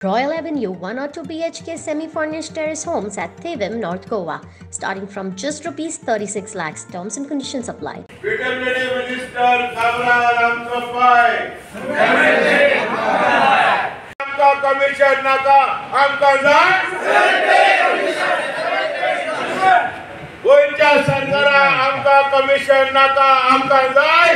Royal Avenue 1 or 2 BHK semi-furnished terrace homes at Thevim, North Goa, starting from just rupees 36 lakhs. Terms and conditions apply. PWD Minister Commission naka amka गोयच्या सरकारा आमका commission नाका आमका जाय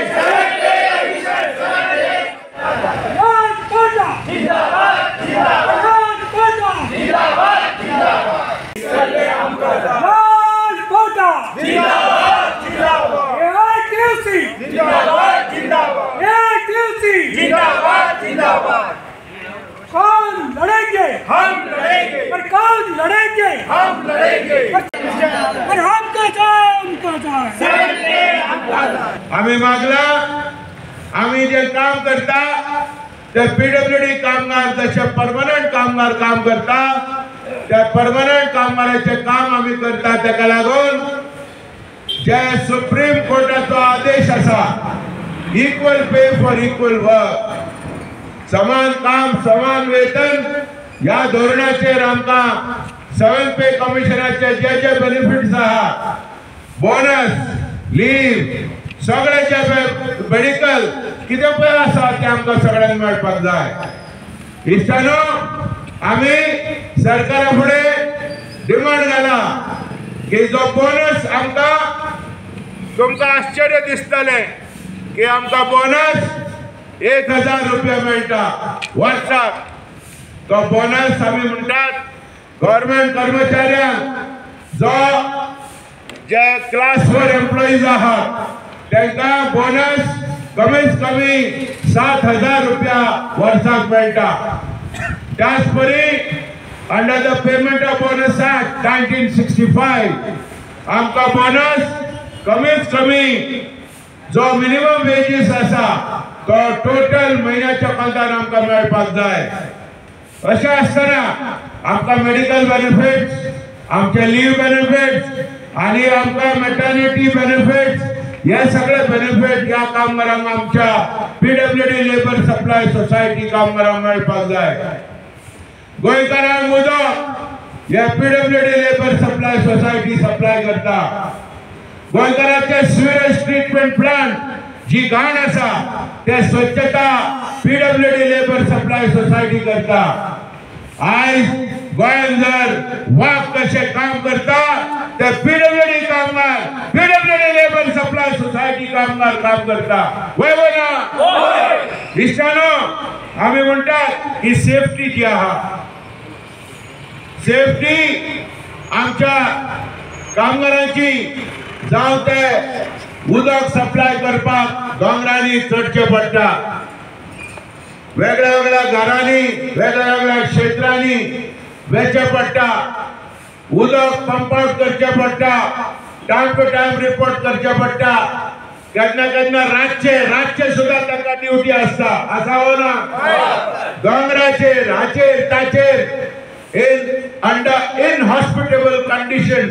कौन लड़ेंगे? हम लड़ेंगे। पर कौन लड़ेंगे? हम लड़ेंगे। पर हम आम्ही मागला आम्ही जे काम करता ते PWD कामगार जसे परमनंट कामगार काम करता त्या परमनंट कामगाराचे काम आम्ही करता त्याका लागून जे सुप्रीम कोर्टाचो आदेश असा equal pay for equal work समान काम समान वेतन या धोरणाचेर आमका 7 पे कमिशनाचे जे बेनिफिट्स आहात बोनस लीव सगळ्याचे मेडिकल कितें पळय आसा ते आमकां सगळ्यांक मेळपाक जाय इश्टानो आमी सरकारा फुडें डिमांड घाला की जो बोनस आमकां तुमकां आश्चर्य दिसतलें की आमकां बोनस 1000 रुपया मेळटा वर्साक तो बोनस आमी म्हणटात गव्हर्नमेंट कर्मचाऱ्यांक जो जे क्लास 4 एम्प्लॉईज आहात त्यांना बोनस कमीत कमी 7000 रुपया वर्साक मेळटा त्याच परी under the payment of bonus act 1965 आमका बोनस कमीत कमी जो मिनिमम वेजीस आसा तो टोटल महिन्याच्या कंतान आमका मेळपाक जाय अशें आसतना आमका मेडिकल बेनिफिट्स आमचे लीव बेनिफिट्स आणि आमका मॅटर्निटी बेनिफिट्स हे सगळे बेनिफिट या कामगारांक आमच्या PWD लेबर सप्लाय सोसायटी कामगारांक मेळपाक जाय गोंयकारांक उदक हे PWD labour supply society supply करता गोंयकारांचे सिवेज ट्रीटमेंट प्लांट जी घाण आसा ते स्वच्छता PWD लेबर सप्लाय सोसायटी करता आज गोंयांत जर वाक कशे काम करता ते PWD कामगार PWD लेबर सप्लाय सोसायटी कामगार काम करता वय ना इश्टानो आम्ही म्हणतात की सेफ्टी जी आहा सेफ्टी आमच्या कामगारांची जावं ते उदक सप्लाय करपाक दोंगरांनी चडचे पडटा वेगळ्या वेगळ्या घरांनी वेगळ्या वेगळ्या क्षेत्रांनी वेचे पडटा उदक पंप आउट करचे पडटा टाइम टू टाइम रिपोर्ट करचे पडटा केन्ना केन्ना रातचे सुद्धा ताका ड्युटी आसता आसा हो ना दोंगराचेर हाचेर ताचेर inhospitable conditions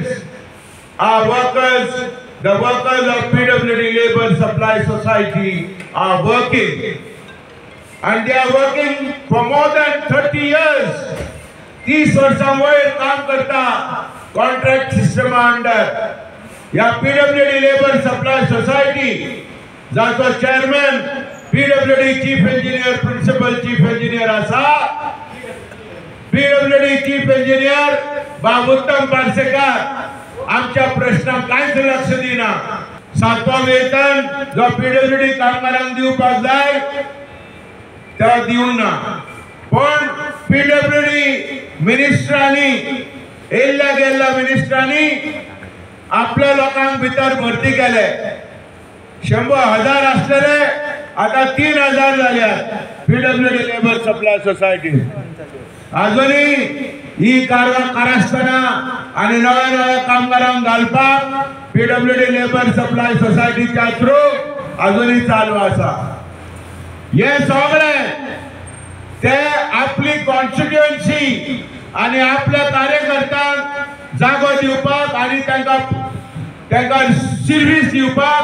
the workers of PWD Labor Supply Society are working and they are working for more than 30 years 30 वर्षांवयर काम करता कॉन्ट्रॅक्ट सिस्टम अंडर या PWD लेबर सप्लाय सोसायटी जाचो chairman PWD chief engineer principal chief engineer आसा PWD chief engineer Babuttam Parsekar आमच्या प्रश्नांक कांयच लक्ष दिना 7वां वेतन जो PWD कामगारांक दिवपाक जाय तो दिवना पण PWD मिनिस्टरांनी येल्ल्या गेल्ल्या मिनिस्टरांनी आपल्या लोकांक भितर भरती केले 100,000 आसलेले आता 3,000 जाल्यात PWD लेबर सप्लाय सोसायटी अजूनही ही कारस्थाना आणि नव्या कामगारांक घालपाक PWD लेबर सप्लाय सोसायटीच्या थ्रू अजूनही चालू आसा हे सगळे ते आपली कॉन्स्टिट्युएन्सी आणि आपल्या कार्यकर्त्यांक जागो दिवपाक आणि त्यांना सर्व्हिस दिवपाक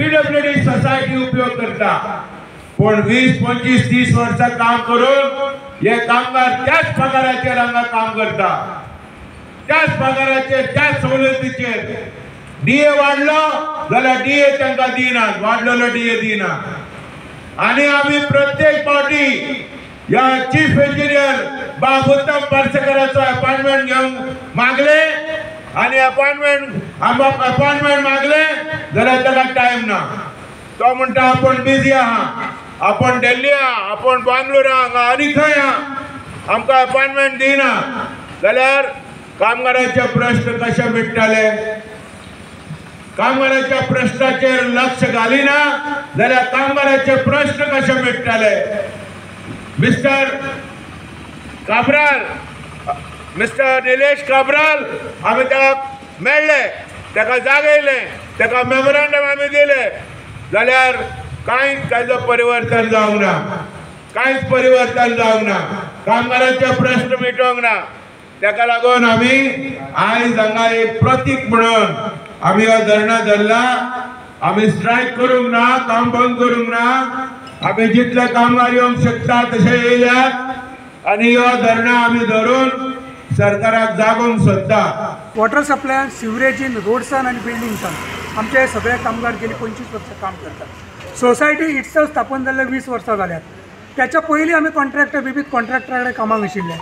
PWD सोसायटी उपयोग करता पण 20, 25, 30 वर्षां काम करून हे कामगार त्याच पगाराचेर हांगा काम करता, त्याच पगाराचेर त्याच सवलतीचेर. डीए वाडलो जाल्यार डीए तांकां दिनात, वाडलेलो डीए दिना. आणि आम्ही प्रत्येक पावटी या चीफ इंजिनियर उत्तम पार्सेकराचो अपॉइंटमेंट घेवंक मागले आणि अपॉइंटमेंट मागले जाल्यार ताका टायम ना. तो म्हणटा आपण बिझी आहा, आपण दिल्ली आहा, आपण बांगलोर आहा, आनी खंय आहा, आमकां अपॉइंटमेंट दिना. जाल्यार कामगारांचे प्रश्न कशे मिटतले? कामगारांच्या प्रश्नाचेर लक्ष घालिना जाल्यार कामगारांचे प्रश्न कशे मिटतले? मिस्टर काब्राल, मिस्टर निलेश काब्राल, आमी ताका मेळ्ळे, ताका जागयले, ताका मेमोरंडम आमी दिले, जाल्यार कांयच ताजो परिवर्तन जावंक ना, कांयच परिवर्तन जावंक ना. कामगारांचे प्रश्न मिटोवंक ना. ताका लागून आमी आयज हांगा एक प्रतीक म्हणून आमी हो धरणा धरला. आमी स्ट्रायक करूंक ना, काम बंद करूंक ना. आमी जितले कामगार येवंक शकता तशे येयल्यात आणि हो धरणा आमी धरून सरकाराक जागोवंक सोदता. वॉटर सप्लाय, सिवरेजीन, रोड्सान आनी बिल्डिंग्सान आमचे हे सगळे कामगार गेली 25 वर्सां काम करतात. सोसायटी इट्सॅल्फ स्थापन जाल्ले 20 वर्सां जाल्यात. त्याच्या पयलीं आमी कॉन्ट्रॅक्टर विविध कॉन्ट्रॅक्टरा कडेन कामाक आशिल्ले.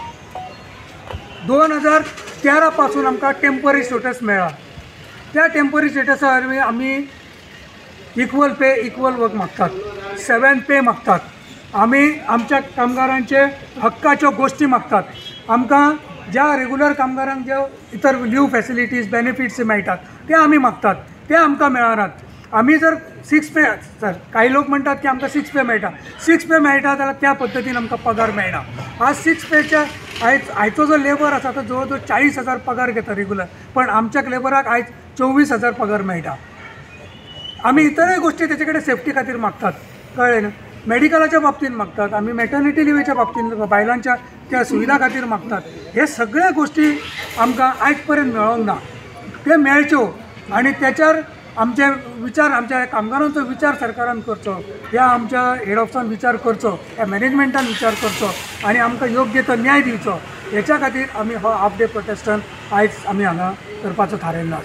2013 पासून आमकां टेम्पररी स्टेटस मेळ्ळा. त्या टेम्पररी स्टेटसा वरवीं आमी इक्वल पे इक्वल वर्क मागतात, 7 पे मागतात. आमी आमच्या कामगारांचे हक्काच्यो गोष्टी मागतात. आमकां ज्या रेग्युलर कामगारांक ज्यो इतर लीव फॅसिलिटीज बेनिफिट्स मेळटात ते आमी मागतात, ते आमकां मेळनात. आमी जर 6 पे, सर काही लोक म्हणटात की आमकां 6 पे मेळटा, 6 पे मेळटा जाल्यार त्या पद्दतीन आमकां पगार मेळना. आज 6 पेच्या आयचो जो लेबर आसा तो जवळ जवळ 40,000 पगार घेता रेग्युलर, पण आमच्या लेबराक आयज 24,000 पगार मेळटा. आमी इतरय गोष्टी तेचे कडेन सेफ्टी खातीर मागतात, कळ्ळें न्हू. मेडिकलाच्या बाबतींत मागतात, आमी मॅटर्निटी लिव्हीच्या बाबतींत बायलांच्या त्या सुविधा खातीर मागतात. हे सगळ्या गोष्टी आमकां आयज पर्यंत मेळोंक ना. ते मेळच्यो आनी त्याच्यार आमचे विचार, आमच्या कामगारांचो विचार सरकारान करचो, ह्या आमच्या हेड ऑफिसान विचार करचो, ह्या मॅनेजमेंटान विचार करचो आनी आमकां योग्य तो न्याय दिवचो. हेच्या खातीर आमी हो हाफ डे प्रोटेस्टान आयज आमी हांगा करपाचो थारायल्लो आसा.